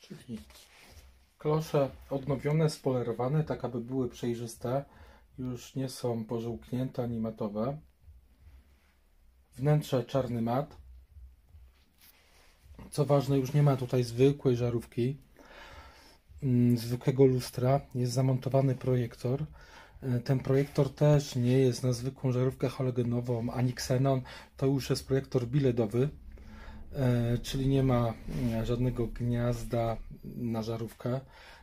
Czyli klosze odnowione, spolerowane, tak aby były przejrzyste. Już nie są pożółknięte ani matowe. Wnętrze czarny mat. Co ważne, już nie ma tutaj zwykłej żarówki, zwykłego lustra. Jest zamontowany projektor. Ten projektor też nie jest na zwykłą żarówkę halogenową ani ksenon. To już jest projektor biledowy, czyli nie ma żadnego gniazda na żarówkę.